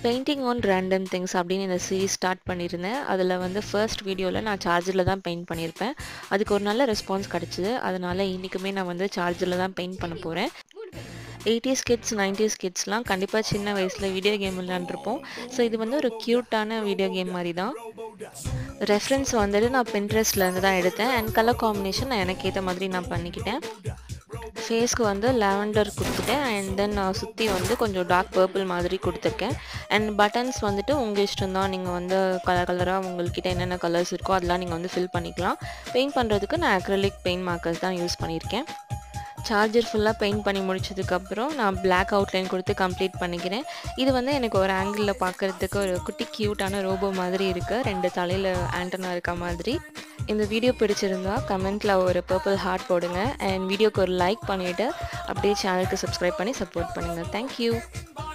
Painting on random things அப்படின்னு இந்த series start பண்ணியிருந்தேன். அதில் வந்து ஃபர்ஸ்ட் வீடியோவில் நான் சார்ஜரில் தான் பெயிண்ட் பண்ணியிருப்பேன். அதுக்கு ஒரு நல்ல ரெஸ்பான்ஸ் கிடச்சிது. அதனால் இன்றைக்குமே நான் வந்து சார்ஜரில் தான் பெயிண்ட் பண்ண போகிறேன். 80s கிட்ஸ் 90s கிட்ஸ்லாம் கண்டிப்பாக சின்ன வயசில் வீடியோ கேம் விளையாண்டுருப்போம். ஸோ இது வந்து ஒரு க்யூட்டான வீடியோ கேம் மாதிரி தான். ரெஃபரன்ஸ் வந்துட்டு நான் பின்ட்ரெஸ்ட்லேருந்து தான் எடுத்தேன். அண்ட் கலர் காம்பினேஷன் நான் எனக்கு ஏற்ற மாதிரி நான் பண்ணிக்கிட்டேன். ஃபேஸ்க்கு வந்து லாவெண்டர் கொடுத்துட்டேன். அண்ட் தென் சுற்றி வந்து கொஞ்சம் டார்க் பர்பிள் மாதிரி கொடுத்துருக்கேன். அண்ட் பட்டன்ஸ் வந்துட்டு உங்கள் இஷ்டம் தான். நீங்கள் வந்து கலர் கலராக உங்கள்கிட்ட என்னென்ன கலர்ஸ் இருக்கோ அதெல்லாம் நீங்கள் வந்து ஃபில் பண்ணிக்கலாம். பெயிண்ட் பண்ணுறதுக்கு நான் அக்ரிலிக் பெயிண்ட் மார்க்கர்ஸ் தான் யூஸ் பண்ணியிருக்கேன். சார்ஜர் ஃபுல்லாக பெயிண்ட் பண்ணி முடிச்சதுக்கப்புறம் நான் பிளாக் அவுட்லைன் கொடுத்து கம்ப்ளீட் பண்ணிக்கிறேன். இது வந்து எனக்கு ஒரு ஆங்கிளில் பார்க்குறதுக்கு ஒரு குட்டி க்யூட்டான ரோபோ மாதிரி இருக்குது, 2 தலையில் ஆண்டனா இருக்க மாதிரி. இந்த வீடியோ பிடிச்சிருந்தா கமெண்ட்டில் ஒரு பர்பிள் ஹார்ட் போடுங்க. அண்ட் வீடியோக்கு ஒரு லைக் பண்ணிவிட்டு அப்படியே சேனலுக்கு சப்ஸ்கிரைப் பண்ணி சப்போர்ட் பண்ணுங்கள். தேங்க்யூ.